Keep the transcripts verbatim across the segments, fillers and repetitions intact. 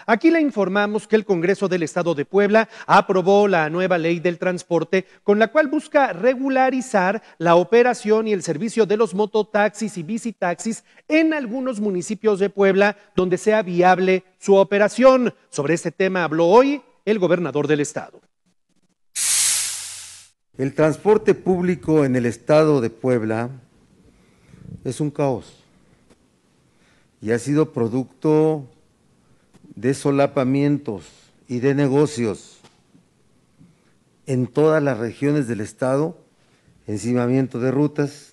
Aquí le informamos que el Congreso del Estado de Puebla aprobó la nueva ley del transporte con la cual busca regularizar la operación y el servicio de los mototaxis y bicitaxis en algunos municipios de Puebla donde sea viable su operación. Sobre este tema habló hoy el gobernador del estado. El transporte público en el estado de Puebla es un caos y ha sido producto de solapamientos y de negocios en todas las regiones del estado, encimamiento de rutas,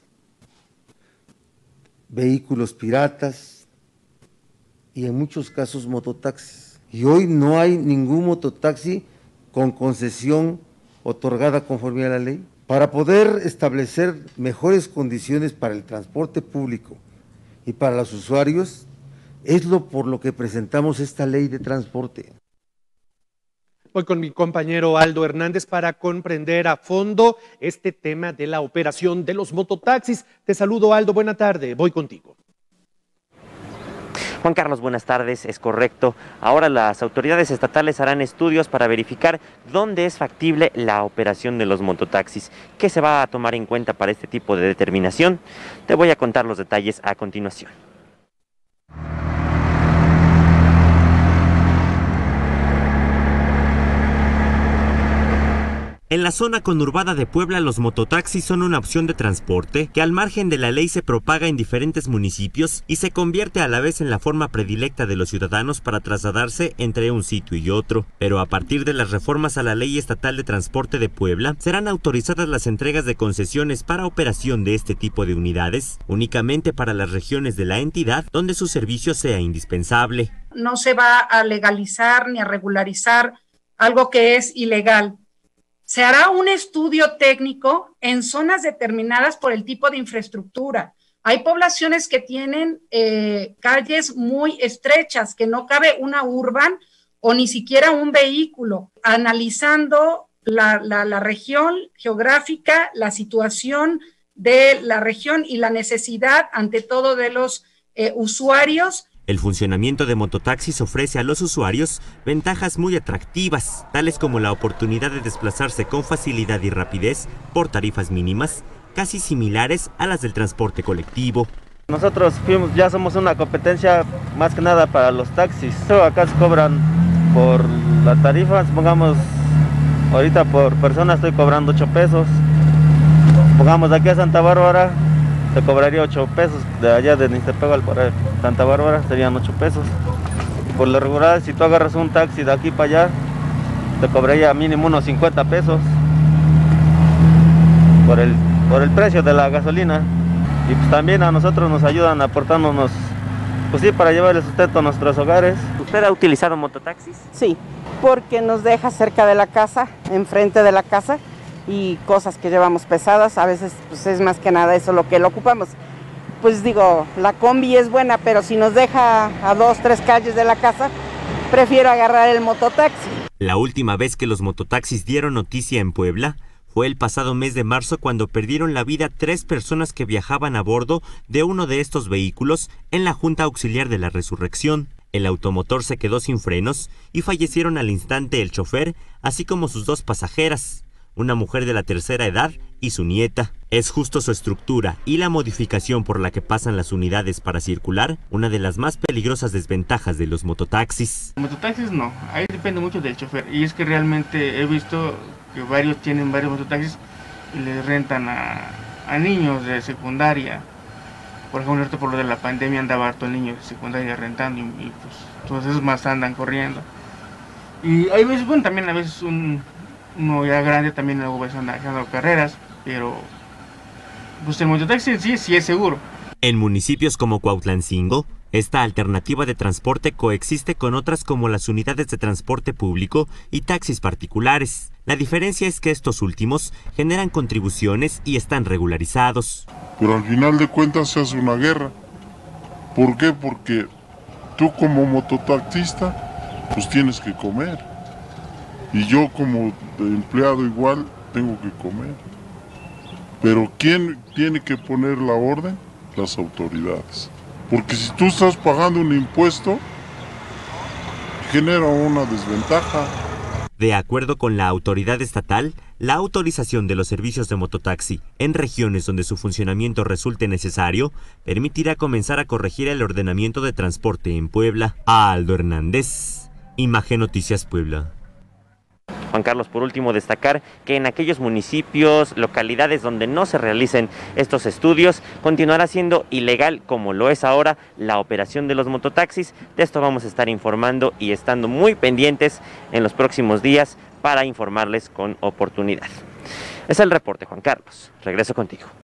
vehículos piratas y en muchos casos mototaxis. Y hoy no hay ningún mototaxi con concesión otorgada conforme a la ley. Para poder establecer mejores condiciones para el transporte público y para los usuarios, es lo por lo que presentamos esta ley de transporte. Voy con mi compañero Aldo Hernández para comprender a fondo este tema de la operación de los mototaxis. Te saludo, Aldo, buena tarde, voy contigo. Juan Carlos, buenas tardes, es correcto. Ahora las autoridades estatales harán estudios para verificar dónde es factible la operación de los mototaxis. ¿Qué se va a tomar en cuenta para este tipo de determinación? Te voy a contar los detalles a continuación. En la zona conurbada de Puebla, los mototaxis son una opción de transporte que al margen de la ley se propaga en diferentes municipios y se convierte a la vez en la forma predilecta de los ciudadanos para trasladarse entre un sitio y otro. Pero a partir de las reformas a la Ley Estatal de Transporte de Puebla, serán autorizadas las entregas de concesiones para operación de este tipo de unidades, únicamente para las regiones de la entidad donde su servicio sea indispensable. No se va a legalizar ni a regularizar algo que es ilegal. Se hará un estudio técnico en zonas determinadas por el tipo de infraestructura. Hay poblaciones que tienen eh, calles muy estrechas, que no cabe una urban o ni siquiera un vehículo. Analizando la, la, la región geográfica, la situación de la región y la necesidad, ante todo, de los eh, usuarios. El funcionamiento de mototaxis ofrece a los usuarios ventajas muy atractivas, tales como la oportunidad de desplazarse con facilidad y rapidez por tarifas mínimas, casi similares a las del transporte colectivo. Nosotros fuimos, ya somos una competencia más que nada para los taxis. Acá se cobran por la tarifa, supongamos, ahorita por persona estoy cobrando ocho pesos. Pongamos de aquí a Santa Bárbara, te cobraría ocho pesos, de allá de Nixtepec para Santa Bárbara serían ocho pesos. Por lo regular, si tú agarras un taxi de aquí para allá, te cobraría mínimo unos cincuenta pesos por el, por el precio de la gasolina. Y pues también a nosotros nos ayudan aportándonos, pues sí, para llevar el sustento a nuestros hogares. ¿Usted ha utilizado mototaxis? Sí, porque nos deja cerca de la casa, enfrente de la casa, y cosas que llevamos pesadas, a veces pues es más que nada eso lo que lo ocupamos. Pues digo, la combi es buena, pero si nos deja a dos, tres calles de la casa, prefiero agarrar el mototaxi. La última vez que los mototaxis dieron noticia en Puebla fue el pasado mes de marzo, cuando perdieron la vida tres personas que viajaban a bordo de uno de estos vehículos en la Junta Auxiliar de la Resurrección. El automotor se quedó sin frenos y fallecieron al instante el chofer, así como sus dos pasajeras, una mujer de la tercera edad y su nieta. ¿Es justo su estructura y la modificación por la que pasan las unidades para circular una de las más peligrosas desventajas de los mototaxis? Mototaxis no, ahí depende mucho del chofer, y es que realmente he visto que varios tienen varios mototaxis y les rentan a, a niños de secundaria. Por ejemplo, ahorita por lo de la pandemia andaba harto niños de secundaria rentando y, y pues todos esos más andan corriendo. Y hay veces, bueno, también a veces un uno ya grande también luego va andando carreras, pero pues el mototaxi en sí sí es seguro. En municipios como Cuautlancingo, esta alternativa de transporte coexiste con otras como las unidades de transporte público y taxis particulares. La diferencia es que estos últimos generan contribuciones y están regularizados. Pero al final de cuentas se hace una guerra. ¿Por qué? Porque tú como mototaxista pues tienes que comer. Y yo como empleado igual tengo que comer. Pero ¿quién tiene que poner la orden? Las autoridades. Porque si tú estás pagando un impuesto, genera una desventaja. De acuerdo con la autoridad estatal, la autorización de los servicios de mototaxi en regiones donde su funcionamiento resulte necesario permitirá comenzar a corregir el ordenamiento de transporte en Puebla. Aldo Hernández, Imagen Noticias Puebla. Juan Carlos, por último, destacar que en aquellos municipios, localidades donde no se realicen estos estudios, continuará siendo ilegal, como lo es ahora, la operación de los mototaxis. De esto vamos a estar informando y estando muy pendientes en los próximos días para informarles con oportunidad. Es el reporte, Juan Carlos. Regreso contigo.